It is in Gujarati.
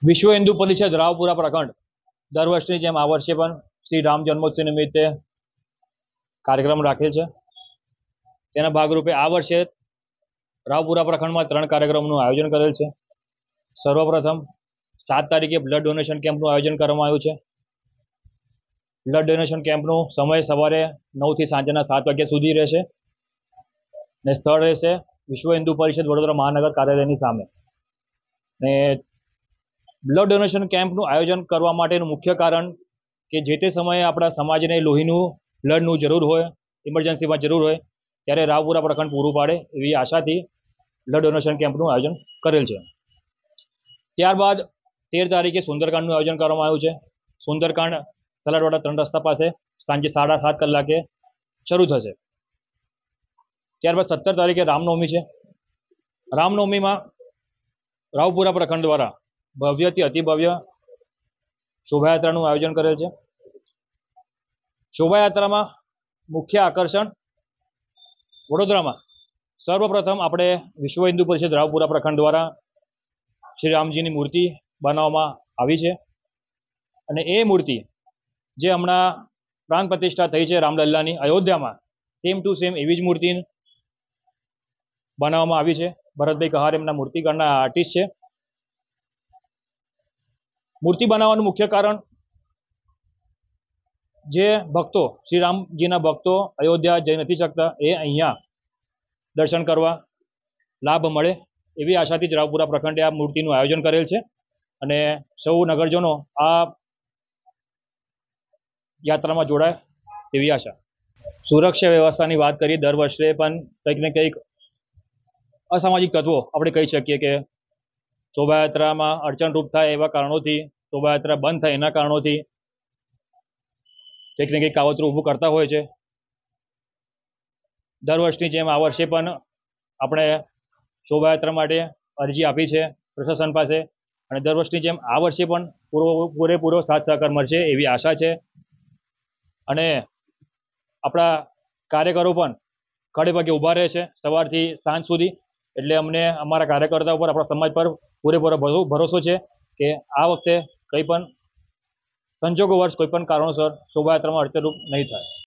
વિશ્વ હિન્દુ પરિષદ રાવપુરા પ્રખંડ દર વર્ષની જેમ આ વર્ષે પણ શ્રી રામ જન્મોત્સવ નિમિત્તે કાર્યક્રમ રાખે છે। તેના ભાગરૂપે આ વર્ષે રાવપુરા પ્રખંડમાં 3 કાર્યક્રમનું આયોજન કરેલ છે। સર્વપ્રથમ 7 તારીખે બ્લડ ડોનેશન કેમ્પનું આયોજન કરવામાં આવ્યું છે। બ્લડ ડોનેશન કેમ્પનો સમય સવારે 9 થી સાંજના 7 વાગ્યા સુધી રહેશે ને સ્થળ રહેશે વિશ્વ હિન્દુ પરિષદ વડોદરા મહાનગર કાર્યાલયની સામે। ને બ્લડ ડોનેશન કેમ્પનું આયોજન કરવા માટેનું મુખ્ય કારણ કે જે તે સમયે આપણા સમાજને લોહીનું બ્લડનું જરૂર હોય, ઇમરજન્સીમાં જરૂર હોય ત્યારે રાવપુરા પ્રખંડ પૂરું પાડે એવી આશાથી બ્લડ ડોનેશન કેમ્પનું આયોજન કરેલ છે। ત્યારબાદ 13 તારીખે સુંદરકાંડનું આયોજન કરવામાં આવ્યું છે। સુંદરકાંડ સલાડવાડા 3 રસ્તા પાસે સાંજે 7:30 કલાકે શરૂ થશે। ત્યારબાદ 17 તારીખે રામનવમી છે। રામનવમીમાં રાવપુરા પ્રખંડ દ્વારા ભવ્યથી અતિભવ્ય શોભાયાત્રાનું આયોજન કરેલ છે। શોભાયાત્રામાં મુખ્ય આકર્ષણ વડોદરામાં સર્વપ્રથમ આપણે વિશ્વ હિન્દુ પરિષદ રાવપુરા પ્રખંડ દ્વારા શ્રી રામજીની મૂર્તિ બનાવવામાં આવી છે અને એ મૂર્તિ જે હમણાં પ્રાણ પ્રતિષ્ઠા થઈ છે રામલલ્લાની અયોધ્યામાં સેમ ટુ સેમ એવી જ મૂર્તિ બનાવવામાં આવી છે। ભરતભાઈ કહાર એમના મૂર્તિકારના આર્ટિસ્ટ છે। મૂર્તિ બનાવવાનું મુખ્ય કારણ જે ભક્તો શ્રી રામજીના ભક્તો અયોધ્યા જઈ નથી શકતા એ અહીંયા દર્શન કરવા લાભ મળે એવી આશાથી જ રાવપુરા પ્રખંડે આ મૂર્તિનું આયોજન કરેલ છે અને સૌ નગરજનો આ યાત્રામાં જોડાય તેવી આશા। સુરક્ષા વ્યવસ્થાની વાત કરીએ, દર વર્ષે પણ કંઈક ને કંઈક અસામાજિક તત્વો આપણે કહી શકીએ કે શોભાયાત્રામાં અડચણરૂપ થાય એવા કારણોથી, શોભાયાત્રા બંધ થાય એના કારણોથી કંઈક ને કંઈક કાવતરું ઊભું કરતા હોય છે। દર વર્ષની જેમ આ વર્ષે પણ આપણે શોભાયાત્રા માટે અરજી આપી છે પ્રશાસન પાસે અને દર વર્ષની જેમ આ વર્ષે પણ પૂરેપૂરો સાથ સહકાર મળશે એવી આશા છે અને આપણા કાર્યકરો પણ ખડે પગે ઊભા રહે છે સવારથી સાંજ સુધી। એટલે અમને અમારા કાર્યકર્તાઓ પર, આપણા સમાજ પર પૂરેપૂરો ભરોસો છે કે આ વખતે કંઈ પણ સંજોગો વર્ષ કોઈ પણ કારણોસર શોભાયાત્રામાં અડચણરૂપ નહીં થાય।